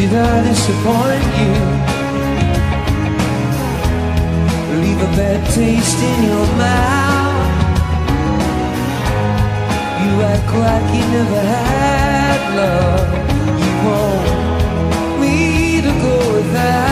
did I disappoint you? Leave a bad taste in your mouth. You act like you never had love. You want me to go without